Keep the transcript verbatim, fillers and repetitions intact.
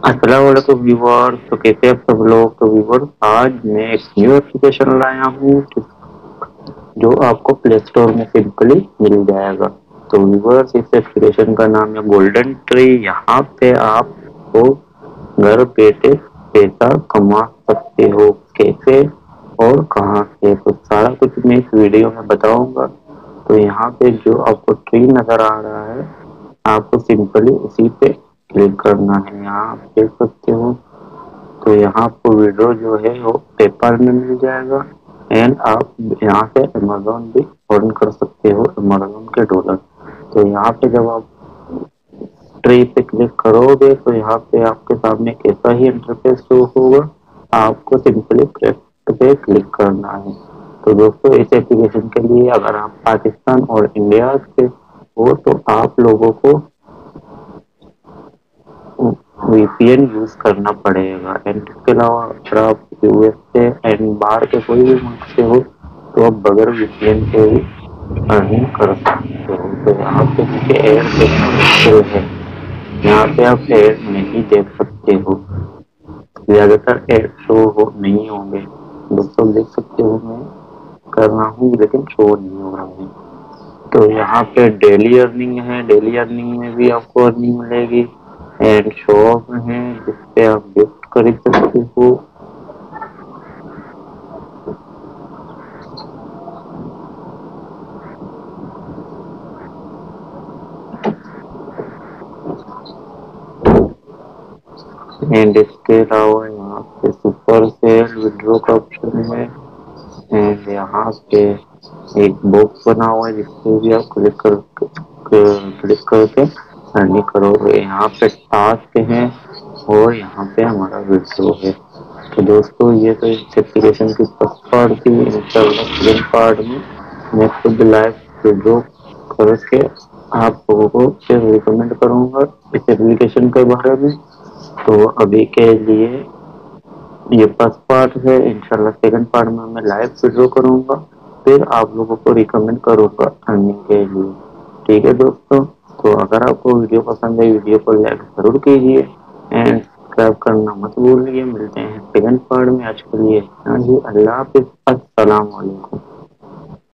السلام علیکم ویور، تو کیسے آپ سب لوگ؟ تو ویور آج میں ایک نیو ایپلیکیشن لایا ہوں جو آپ کو پلے اسٹور میں سمپلی مل جائے گا۔ تو ویور اس ایپلیکیشن کا نام ہے گولڈن ٹری۔ یہاں پہ آپ کو گھر بیٹھے پیسہ کما سکتے ہو، کیسے اور کہاں سے، تو سارا کچھ میں اس ویڈیو میں بتاؤں گا۔ تو یہاں پہ جو آپ کو ٹری نظر آ رہا ہے، آپ کو سمپلی اسی پہ کلک کرنا ہے۔ یہاں آپ دیکھ سکتے ہو، تو یہاں کو ویڈیو جو ہے وہ پیپر میں مل جائے گا، اینڈ آپ یہاں سے امیزون بھی ارن کر سکتے ہو، امیزون کے ڈالر۔ تو یہاں پہ جب آپ ٹری پہ کلک کرو گے تو یہاں پہ آپ کے سامنے کیسا ہی انٹرفیس شو ہوگا، آپ کو سمپلی پہ کلک کرنا ہے۔ تو دوستوں اس ایپلیکیشن کے لیے اگر آپ پاکستان اور انڈیا کے ہو تو آپ لوگوں کو وی پی این یوز کرنا پڑے گا، اینڈ اس کے علاوہ اگر آپ یو ایس سے اینڈ باہر کے کوئی بھی ملک سے ہو تو آپ بغیر وی پی این کے ہی ارننگ کر سکتے ہو۔ تو یہاں پہ مجھے ایڈ دیکھنا مشکل ہے، یہاں پہ آپ ایڈ نہیں دیکھ سکتے ہو، زیادہ تر ایڈ شو ہو نہیں ہوں گے۔ دوستوں دیکھ سکتے ہو میں کر رہا ہوں لیکن شو نہیں ہو رہا ہے۔ تو یہاں پہ ڈیلی ارننگ ہے، ڈیلی ارننگ میں بھی آپ کو ارننگ ملے گی، اینڈ شاپ ہے جس پہ آپ گفٹ خرید سکتے ہو۔ اینڈ اس کے علاوہ یہاں پہ سپر سیل وڈرو کا آپشن ہے، اینڈ یہاں پہ ایک باکس بنا ہوا ہے جس پہ بھی آپ کلک کر کلک کر کے ارننگ کرو گے۔ یہاں پہ ٹاسک ہیں اور یہاں پہ ہمارا وڈرو ہے۔ تو دوستوں یہ تو اس ایپلیکیشن کی فرسٹ پارٹ تھی، انشاءاللہ سیکنڈ پارٹ میں میں خود لائف وڈرو کر کے آپ لوگوں کو پھر ریکمینڈ کروں گا اس ایپلیکیشن کے بارے میں۔ تو ابھی کے لیے یہ فرسٹ پارٹ ہے، انشاءاللہ سیکنڈ پارٹ میں میں لائف وڈرو کروں گا، پھر آپ لوگوں کو ریکمینڈ کروں گا ارننگ کے لیے۔ ٹھیک ہے دوستوں، تو اگر آپ کو ویڈیو پسند ہے ویڈیو کو لائک ضرور کیجیے اینڈ سبسکرائب کرنا مت بھولیے۔ ملتے ہیں سیکنڈ پارٹ میں، آج کے لیے ہاں جی، اللہ حافظ، السلام علیکم۔